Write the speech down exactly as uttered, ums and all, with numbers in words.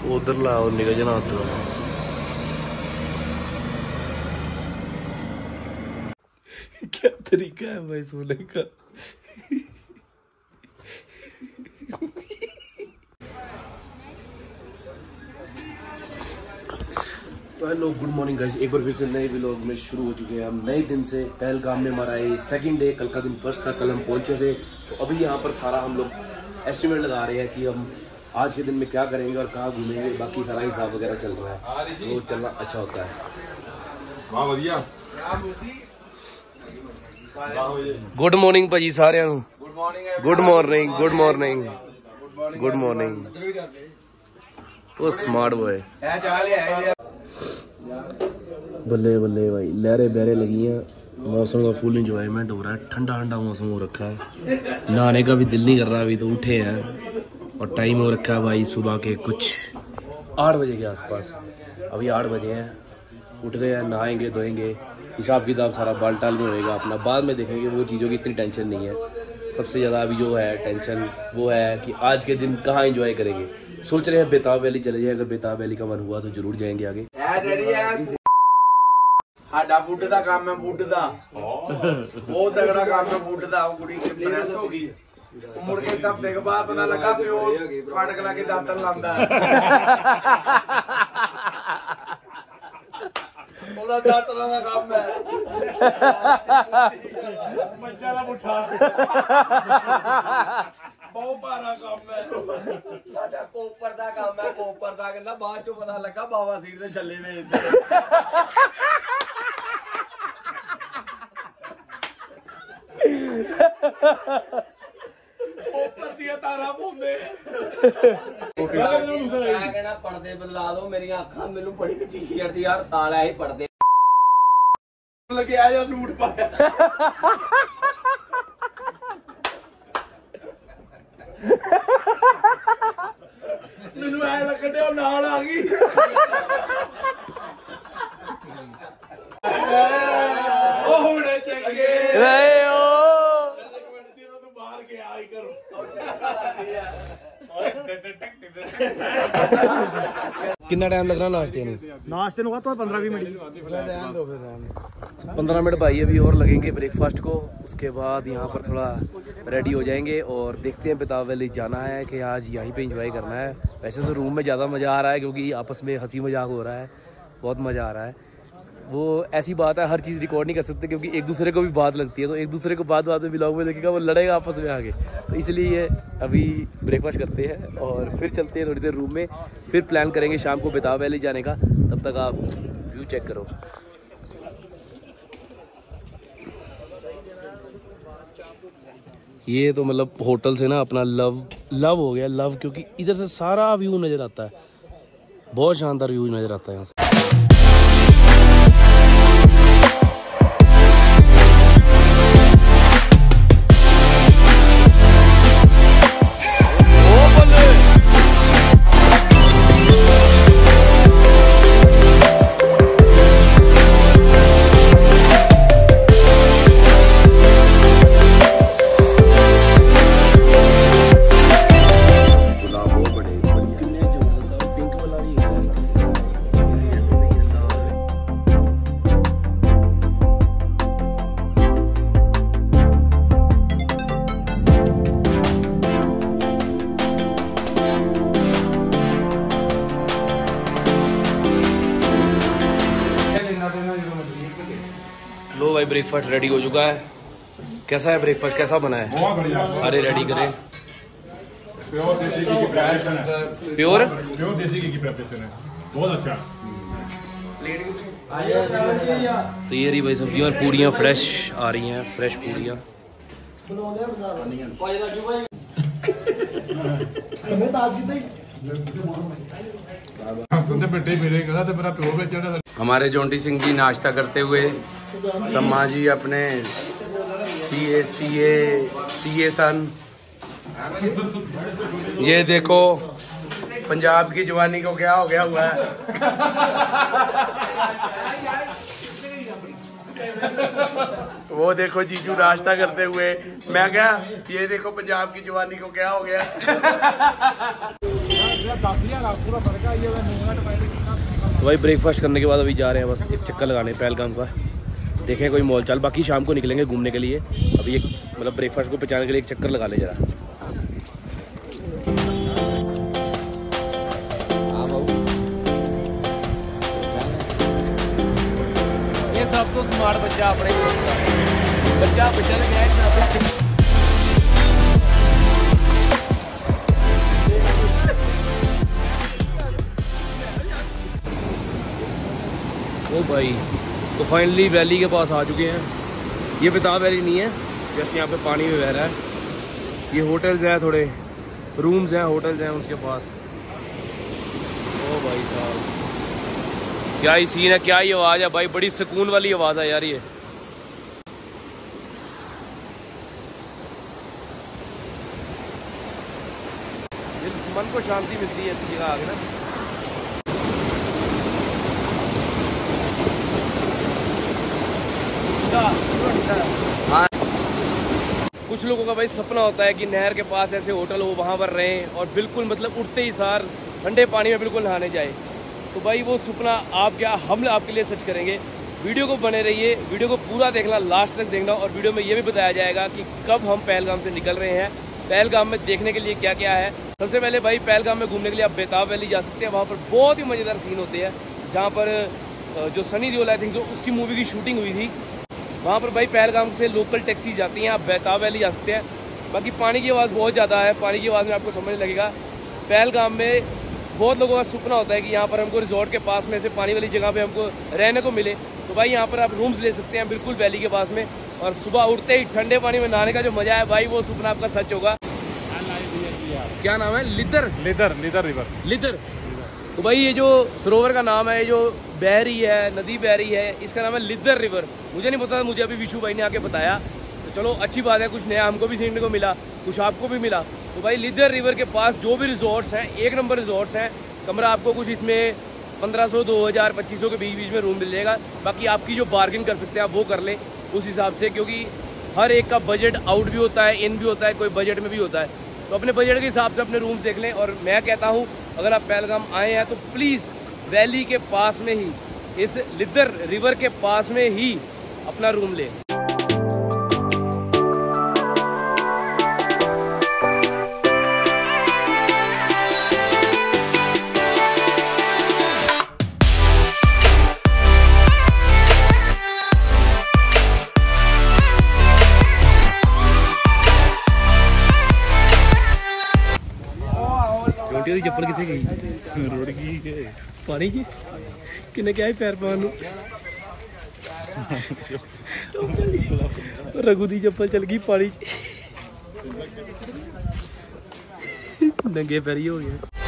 उधर लाओ निकल जाना उधर। क्या तरीका है भाई सोने का। तो हेलो गुड मॉर्निंग गाइस, एक बार फिर से नए व्लॉग में शुरू हो चुके हैं हम नए दिन से। पहलगाम में हमारा ये सेकंड डे, कल का दिन फर्स्ट था, कल हम पहुंचे थे। तो अभी यहाँ पर सारा हम लोग एस्टिमेट लगा रहे हैं कि हम आज के दिन में क्या करेंगे और कहाँ घूमेंगे, बाकी सारा हिसाब वगैरह चल रहा है। तो चलना अच्छा होता है। गुड मॉर्निंग भाजी सारे। Good morning good morning good morning. वो स्मार्ट बॉय। बल्ले बल्ले भाई, लहरें बहरें लगी हैं। मौसम का फुल इंजॉयमेंट हो रहा है। ठंडा ठंडा मौसम हो रखा है। नहाने का भी दिल नहीं कर रहा। अभी तो उठे हैं और टाइम हो रखा है भाई सुबह के कुछ आठ बजे के आसपास। अभी आठ बजे हैं, उठ गए हैं, नहाएंगे धोएंगे, हिसाब किताब सारा बाल टाल में होएगा अपना, बाद में देखेंगे। वो चीज़ों की इतनी टेंशन नहीं है। सबसे ज़्यादा अभी जो है टेंशन वो है कि आज के दिन कहाँ एंजॉय करेंगे। सोच रहे हैं बेताब वैली चले जाए। अगर बेताब वैली का मन हुआ तो जरूर जाएंगे आगे। ਸਾਡਾ ਵੁੱਡ ਦਾ ਕੰਮ ਹੈ, ਵੁੱਡ ਦਾ ਬਹੁਤ ਤਗੜਾ ਕੰਮ ਹੈ ਵੁੱਡ ਦਾ। ਉਹ ਕੁੜੀ ਦੀ ਪ੍ਰੈਸ ਹੋ ਗਈ, ਮੁੜ ਕੇ ਹਫ਼ਤੇ ਕੇ ਬਾਅਦ ਪਤਾ ਲੱਗਾ ਪਿਓ ਫਾਟਕ ਲਾ ਕੇ ਦਾਤਰ ਲਾਂਦਾ ਉਹਦਾ ਦਾਤਰਾਂ ਦਾ ਕੰਮ ਹੈ। ਬੱਚਾ ਦਾ ਮੁੱਠਾ ਬਹੁਤ ਭਾਰਾ ਕੰਮ ਹੈ ਸਾਡਾ। ਕੋਪਰ ਦਾ ਕੰਮ ਹੈ, ਕੋਪਰ ਦਾ। ਕਹਿੰਦਾ ਬਾਅਦ ਚੋਂ ਪਤਾ ਲੱਗਾ ਬਾਵਾ ਸੀਰ ਦੇ ਛੱਲੇ ਵੇਚਦੇ। ਕੋਪਰ ਦੀਆਂ ਤਾਰਾਂ ਪਾਉਂਦੇ। ਮੈਂ ਕਹਿਣਾ ਪਰਦੇ ਬਦਲਾ ਦੋ ਮੇਰੀਆਂ ਅੱਖਾਂ ਮੈਨੂੰ ਬੜੀ ਖਿੱਚੀ ਚੜਦੀ ਯਾਰ। ਸਾਲ ਐ ਹੀ ਪਰਦੇ ਲੱਗਿਆ ਜਾਂ ਸੂਟ ਪਾਇਆ। ਮੈਨੂੰ ਐ ਲੱਗਦੇ ਉਹ ਨਾਲ ਆ ਗਈ। ਉਹ ਹੁਣੇ ਚੰਗੇ ਰਹੇ ਹੋ ਤੂੰ ਬਾਹਰ ਗਿਆ ਹੀ ਕਰੋ। कितना टाइम लग रहा नाश्ते में? नाश्ते में तो पंद्रह बीस मिनट पंद्रह मिनट भाई अभी और लगेंगे ब्रेकफास्ट को। उसके बाद यहाँ पर थोड़ा रेडी हो जाएंगे और देखते हैं बेताब वैली जाना है कि आज यहीं पे एंजॉय करना है। वैसे तो रूम में ज़्यादा मज़ा आ रहा है क्योंकि आपस में हंसी मजाक हो रहा है, बहुत मज़ा आ रहा है। वो ऐसी बात है, हर चीज़ रिकॉर्ड नहीं कर सकते क्योंकि एक दूसरे को भी बात लगती है। तो एक दूसरे को बात बात में व्लॉग में देखेगा वो लड़ेगा आपस में आगे। तो इसलिए अभी ब्रेकफास्ट करते हैं और फिर चलते हैं थोड़ी देर रूम में। फिर प्लान करेंगे शाम को बेताब वैली जाने का। तब तक आप व्यू चेक करो। ये तो मतलब होटल से ना अपना लव लव हो गया लव, क्योंकि इधर से सारा व्यू नज़र आता है। बहुत शानदार व्यू नज़र आता है यहाँ से। लो भाई ब्रेकफास्ट रेडी हो चुका है। कैसा है ब्रेकफास्ट, कैसा बना है? बहुत बढ़िया। सारे रेडी करें। प्योर देसी घी की प्रिपरेशन है। प्योर प्योर देसी घी की प्रिपरेशन है, बहुत अच्छा। तो ये रही भाई सब्जी और पूरियाँ फ्रेश आ रही हैं, फ्रेश पूरियाँ। हमारे जोंटी सिंह जी नाश्ता करते हुए, सम्मा जी अपने सी ए सी ए सी ए सन। ये देखो पंजाब की जवानी को क्या हो गया हुआ है। वो देखो जीजू नाश्ता करते हुए। मैं क्या, ये देखो पंजाब की जवानी को क्या हो गया। तो भाई ब्रेकफास्ट करने के बाद अभी जा रहे हैं बस एक चक्कर लगाने पहलगाम का, देखें कोई मॉल चाल, बाकी शाम को निकलेंगे घूमने के लिए। अभी एक मतलब ब्रेकफास्ट को पहचानने के लिए एक चक्कर लगा ले जरा। ये सब तो स्मार्ट बच्चा अपने बच्चा बच्चा गया। ओ भाई तो फाइनली वैली के पास आ चुके हैं। ये बेताब वैली नहीं है, जस्ट यहाँ पे पानी में बह रहा है। ये होटल्स हैं, थोड़े रूम्स हैं, होटल्स हैं उसके पास। ओ भाई साहब क्या ही सीन है, क्या ही आवाज़ है भाई, बड़ी सुकून वाली आवाज़ है यार। ये मन को शांति मिलती है ऐसी जगह आके ना। हाँ, कुछ लोगों का भाई सपना होता है कि नहर के पास ऐसे होटल हो, वहाँ पर रहें और बिल्कुल मतलब उठते ही सार ठंडे पानी में बिल्कुल नहाने जाए। तो भाई वो सपना आप क्या हम आपके लिए सच करेंगे। वीडियो को बने रहिए, वीडियो को पूरा देखना, लास्ट तक देखना। और वीडियो में ये भी बताया जाएगा कि कब हम पहलगाम से निकल रहे हैं, पहलगाम में देखने के लिए क्या क्या है। सबसे पहले भाई पहलगाम में घूमने के लिए आप बेताब वैली जा सकते हैं। वहाँ पर बहुत ही मज़ेदार सीन होते हैं, जहाँ पर जो सनी देओल आई थिंक जो उसकी मूवी की शूटिंग हुई थी, वहाँ पर भाई पहलगाम से लोकल टैक्सी जाती हैं, आप बेताब वैली जा सकते हैं। बाकी पानी की आवाज़ बहुत ज़्यादा है, पानी की आवाज़ में आपको समझ लगेगा। पहलगाम में बहुत लोगों का सपना होता है कि यहाँ पर हमको रिजॉर्ट के पास में से पानी वाली जगह पे हमको रहने को मिले। तो भाई यहाँ पर आप रूम्स ले सकते हैं बिल्कुल वैली के पास में, और सुबह उठते ही ठंडे पानी में नहाने का जो मज़ा है भाई, वो सपना आपका सच होगा। क्या नाम है? लिदर लिदर लिदर रिवर लिदर। तो भाई ये जो सरोवर का नाम है, ये जो बह रही है, नदी बह रही है, इसका नाम है लिदर रिवर। मुझे नहीं पता, मुझे अभी विशु भाई ने आके बताया। तो चलो अच्छी बात है, कुछ नया हमको भी सीखने को मिला, कुछ आपको भी मिला। तो भाई लिदर रिवर के पास जो भी रिजॉर्ट्स हैं, एक नंबर रिजॉर्ट्स हैं। कमरा आपको कुछ इसमें पंद्रह सौ दो हज़ार पच्चीस सौ के बीच बीच में रूम मिल जाएगा। बाकी आपकी जो बार्गेन कर सकते हैं आप वो कर लें उस हिसाब से, क्योंकि हर एक का बजट आउट भी होता है, इन भी होता है, कोई बजट में भी होता है। तो अपने बजट के हिसाब से अपने रूम देख लें। और मैं कहता हूँ अगर आप पहलगाम आए हैं तो प्लीज़ वैली के पास में ही, इस लिदर रिवर के पास में ही अपना रूम लें। दी चप्पल कितने गई? रोड की पानी की किन्ने क्या पैर पान रघु दी चप्पल चल गई पानी नंगे पैर ही हो गया।